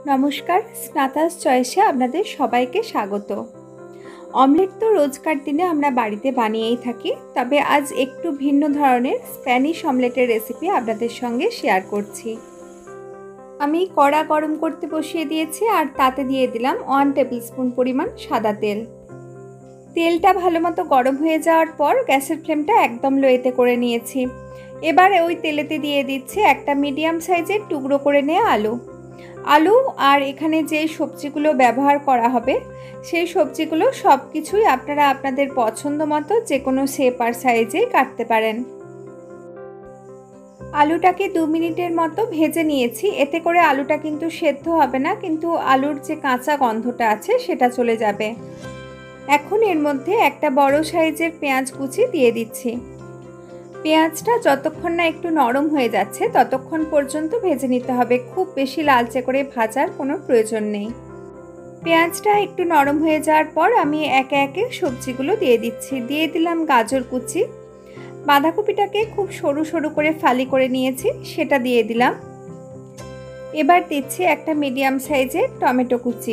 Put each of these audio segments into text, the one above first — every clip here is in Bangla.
নমস্কার, স্নাতাস চয়েসে আপনাদের সবাইকে স্বাগত। অমলেট তো রোজকার দিনে আমরা বাড়িতে বানিয়েই থাকি, তবে আজ একটু ভিন্ন ধরনের স্প্যানিশ অমলেটের রেসিপি আপনাদের সঙ্গে শেয়ার করছি। আমি কড়া গরম করতে বসিয়ে দিয়েছি আর তাতে দিয়ে দিলাম 1 টেবিলস্পুন পরিমাণ সাদা তেল। তেলটা ভালো মতো গরম হয়ে যাওয়ার পর গ্যাসের ফ্লেমটা একদম লোতে করে নিয়েছি। এবারে ওই তেলেতে দিয়ে দিচ্ছি একটা মিডিয়াম সাইজের টুকরো করে নেওয়া আলু আর এখানে যে সবজিগুলো ব্যবহার করা হবে সেই সবজিগুলো সব কিছুই আপনারা আপনাদের পছন্দ মতো যে কোনো শেপ আর সাইজে কাটতে পারেন। আলুটাকে 2 মিনিটের মতো ভেজে নিয়েছি। এতে করে আলুটা কিন্তু সেদ্ধ হবে না, কিন্তু আলুর যে কাঁচা গন্ধটা আছে সেটা চলে যাবে। এখন এর মধ্যে একটা বড় সাইজের পেঁয়াজ কুচি দিয়ে দিচ্ছি। পেঁয়াজটা যতক্ষণ না একটু নরম হয়ে যাচ্ছে ততক্ষণ পর্যন্ত ভেজে নিতে হবে, খুব বেশি লালচে করে ভাজার কোনো প্রয়োজন নেই। পেঁয়াজটা একটু নরম হয়ে যাওয়ার পর আমি একে একে সবজিগুলো দিয়ে দিচ্ছি। দিয়ে দিলাম গাজর কুচি, বাঁধাকপিটাকে খুব সরু সরু করে ফালি করে নিয়েছি সেটা দিয়ে দিলাম। এবার দিচ্ছি একটা মিডিয়াম সাইজের টমেটো কুচি।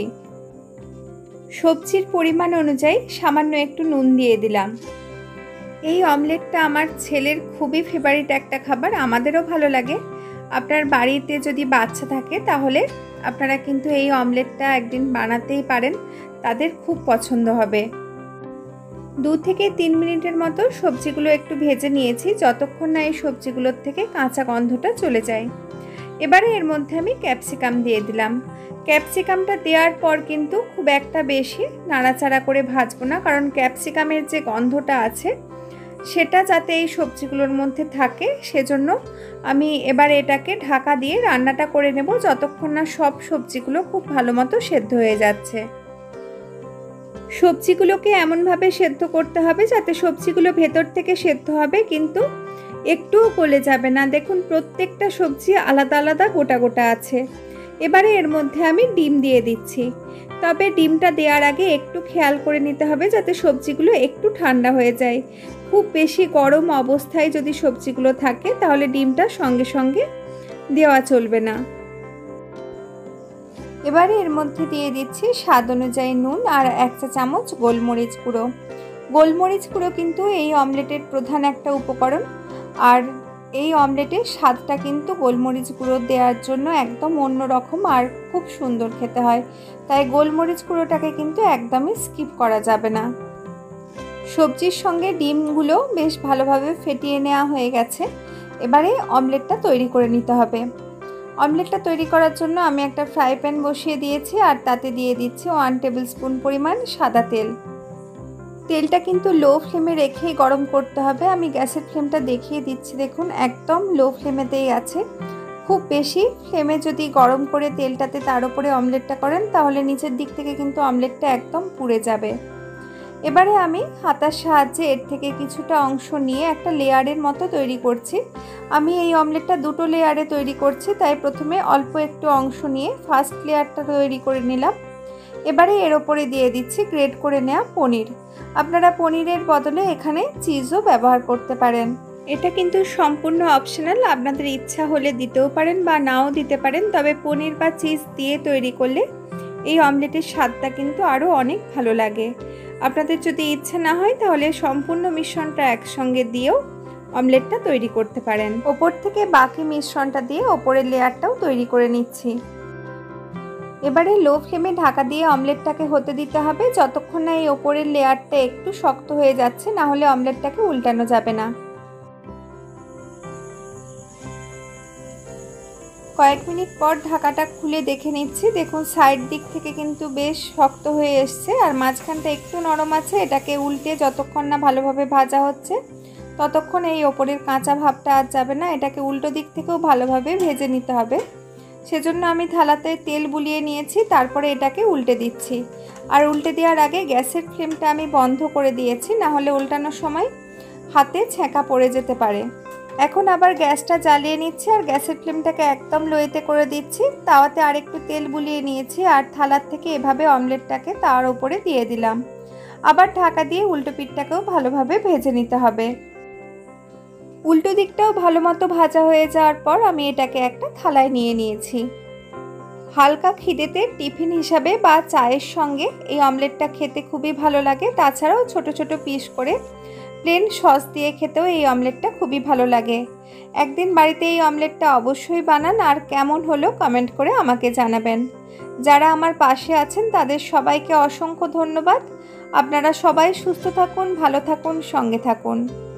সবজির পরিমাণ অনুযায়ী সামান্য একটু নুন দিয়ে দিলাম। এই অমলেটটা আমার ছেলের খুবই ফেভারিট একটা খাবার, আমাদেরও ভালো লাগে। আপনার বাড়িতে যদি বাচ্চা থাকে তাহলে আপনারা কিন্তু এই অমলেটটা একদিন বানাতেই পারেন, তাদের খুব পছন্দ হবে। 2 থেকে 3 মিনিটের মতো সবজিগুলো একটু ভেজে নিয়েছি, যতক্ষণ না এই সবজিগুলোর থেকে কাঁচা গন্ধটা চলে যায়। এবারে এর মধ্যে আমি ক্যাপসিকাম দিয়ে দিলাম। ক্যাপসিকামটা দেওয়ার পর কিন্তু খুব একটা বেশি নাড়াচাড়া করে ভাজবো না, কারণ ক্যাপসিকামের যে গন্ধটা আছে সেটা যাতে এই সবজিগুলোর মধ্যে থাকে, সেজন্য আমি এবার এটাকে ঢাকা দিয়ে রান্নাটা করে নেব যতক্ষণ না সব সবজিগুলো খুব ভালো মতো সেদ্ধ হয়ে যাচ্ছে। সবজিগুলোকে এমনভাবে সেদ্ধ করতে হবে যাতে সবজিগুলো ভেতর থেকে সেদ্ধ হবে কিন্তু একটুও গলে যাবে না। দেখুন প্রত্যেকটা সবজি আলাদা আলাদা গোটা গোটা আছে। এবারে এর মধ্যে আমি ডিম দিয়ে দিচ্ছি, তবে ডিমটা দেওয়ার আগে একটু খেয়াল করে নিতে হবে যাতে সবজিগুলো একটু ঠান্ডা হয়ে যায়। খুব বেশি গরম অবস্থায় যদি সবজিগুলো থাকে তাহলে ডিমটা সঙ্গে সঙ্গে দেওয়া চলবে না। এবারে এর মধ্যে দিয়ে দিচ্ছি স্বাদ অনুযায়ী নুন আর 1 চা চামচ গোলমরিচ গুঁড়ো। গোলমরিচ গুঁড়ো কিন্তু এই অমলেটের প্রধান একটা উপকরণ, আর এই অমলেটের স্বাদটা কিন্তু গোলমরিচ গুঁড়ো দেওয়ার জন্য একদম অন্যরকম আর খুব সুন্দর খেতে হয়, তাই গোলমরিচ গুঁড়োটাকে কিন্তু একদমই স্কিপ করা যাবে না। সবজির সঙ্গে ডিমগুলো বেশ ভালোভাবে ফেটিয়ে নেওয়া হয়ে গেছে। এবারে অমলেটটা তৈরি করে নিতে হবে। অমলেটটা তৈরি করার জন্য আমি একটা ফ্রাই প্যান বসিয়ে দিয়েছি আর তাতে দিয়ে দিচ্ছি 1 টেবিলস্পুন পরিমাণ সাদা তেল। তেলটা কিন্তু লো ফ্লেমে রেখেই গরম করতে হবে। আমি গ্যাসের ফ্লেমটা দেখিয়ে দিচ্ছি, দেখুন একদম লো ফ্লেমেতেই আছে। খুব বেশি ফ্লেমে যদি গরম করে তেলটাতে তার উপরে অমলেটটা করেন তাহলে নিচের দিক থেকে কিন্তু অমলেটটা একদম পুড়ে যাবে। এবারে আমি হাতার সাহায্যে এর থেকে কিছুটা অংশ নিয়ে একটা লেয়ারের মতো তৈরি করছি। আমি এই অমলেটটা 2টো লেয়ারে তৈরি করছি, তাই প্রথমে অল্প একটু অংশ নিয়ে ফার্স্ট লেয়ারটা তৈরি করে নিলাম। এবারে এর ওপরে দিয়ে দিচ্ছি গ্রেট করে নেওয়া পনির। আপনারা পনিরের বদলে এখানে চিজও ব্যবহার করতে পারেন। এটা কিন্তু সম্পূর্ণ অপশনাল, আপনাদের ইচ্ছা হলে দিতেও পারেন বা নাও দিতে পারেন, তবে পনির বা চিজ দিয়ে তৈরি করলে এই অমলেটের স্বাদটা কিন্তু আরও অনেক ভালো লাগে। আপনাদের যদি ইচ্ছা না হয় তাহলে সম্পূর্ণ মিশ্রণটা একসঙ্গে দিয়েও অমলেটটা তৈরি করতে পারেন। ওপর থেকে বাকি মিশ্রণটা দিয়ে ওপরের লেয়ারটাও তৈরি করে নিচ্ছি। এবারে লো ফ্লেমে ঢাকা দিয়ে অমলেটটাকে হতে দিতে হবে যতক্ষণ না এই ওপরের লেয়ারটা একটু শক্ত হয়ে যাচ্ছে, না হলে অমলেটটাকে উল্টানো যাবে না। কয়েক মিনিট পর ঢাকাটা খুলে দেখে নিচ্ছি, দেখুন সাইড দিক থেকে কিন্তু বেশ শক্ত হয়ে এসছে আর মাঝখানটা একটু নরম আছে। এটাকে উল্টে যতক্ষণ না ভালোভাবে ভাজা হচ্ছে ততক্ষণ এই ওপরের কাঁচা ভাবটা আর যাবে না। এটাকে উল্টো দিক থেকেও ভালোভাবে ভেজে নিতে হবে, সেজন্য আমি থালাতে তেল বুলিয়ে নিয়েছি, তারপরে এটাকে উল্টে দিচ্ছি। আর উল্টে দেওয়ার আগে গ্যাসের ফ্লেমটা আমি বন্ধ করে দিয়েছি, না হলে উল্টানোর সময় হাতে ছ্যাঁকা পড়ে যেতে পারে। এখন আবার গ্যাসটা জ্বালিয়ে নিচ্ছি আর গ্যাসের ফ্লেমটাকে একদম লোতে করে দিচ্ছি। তাওয়াতে আরেকটু তেল বুলিয়ে নিয়েছি আর থালার থেকে এভাবে অমলেটটাকে তার উপরে দিয়ে দিলাম। আবার ঢাকা দিয়ে উল্টো পিঠটাকেও ভালোভাবে ভেজে নিতে হবে। উল্টো দিকটাও ভালো মতো ভাজা হয়ে যাওয়ার পর আমি এটাকে একটা থালায় নিয়ে নিয়েছি। হালকা খিদেতে টিফিন হিসাবে বা চায়ের সঙ্গে এই অমলেটটা খেতে খুবই ভালো লাগে। তাছাড়াও ছোট ছোট পিস করে প্লেন সস দিয়ে খেতেও এই অমলেটটা খুবই ভালো লাগে। একদিন বাড়িতে এই অমলেটটা অবশ্যই বানান, আর কেমন হলো কমেন্ট করে আমাকে জানাবেন। যারা আমার পাশে আছেন তাদের সবাইকে অসংখ্য ধন্যবাদ। আপনারা সবাই সুস্থ থাকুন, ভালো থাকুন, সঙ্গে থাকুন।